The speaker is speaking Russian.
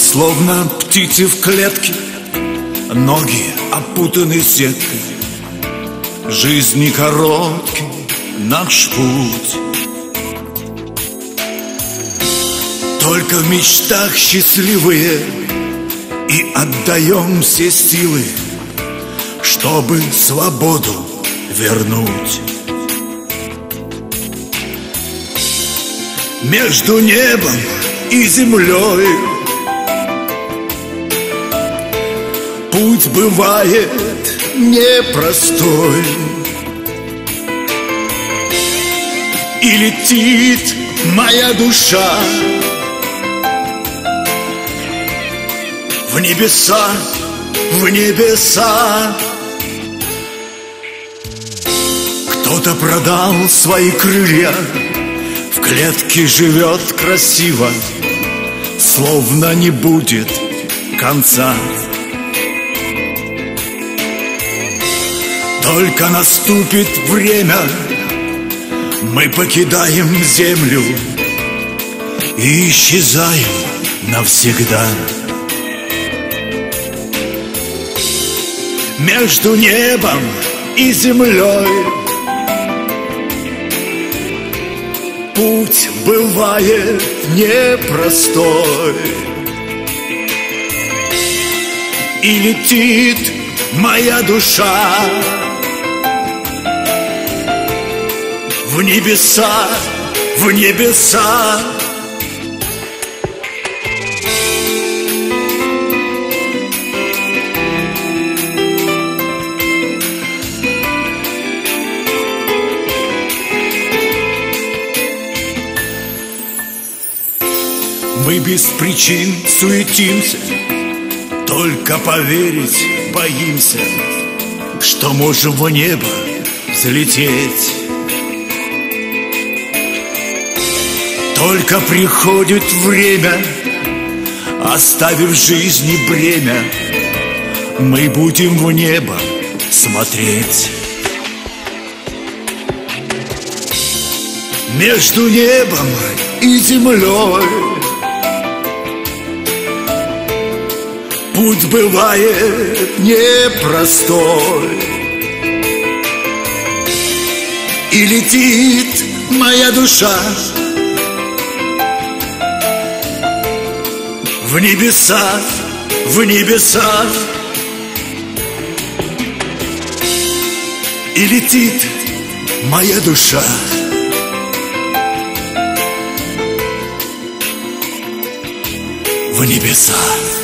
Словно птицы в клетке, ноги опутаны сеткой. Жизни короткий наш путь, только в мечтах счастливые, и отдаем все силы, чтобы свободу вернуть. Между небом и землей путь бывает непростой, и летит моя душа в небеса, в небеса. Кто-то продал свои крылья, в клетке живет красиво, словно не будет конца. Только наступит время, мы покидаем землю и исчезаем навсегда. Между небом и землей путь бывает непростой, и летит моя душа в небеса, в небеса. Мы без причин суетимся, только поверить боимся, что можем в небо взлететь. Только приходит время, оставив жизни бремя, мы будем в небо смотреть. Между небом и землей путь бывает непростой, и летит моя душа в небеса, в небеса. И летит моя душа в небеса.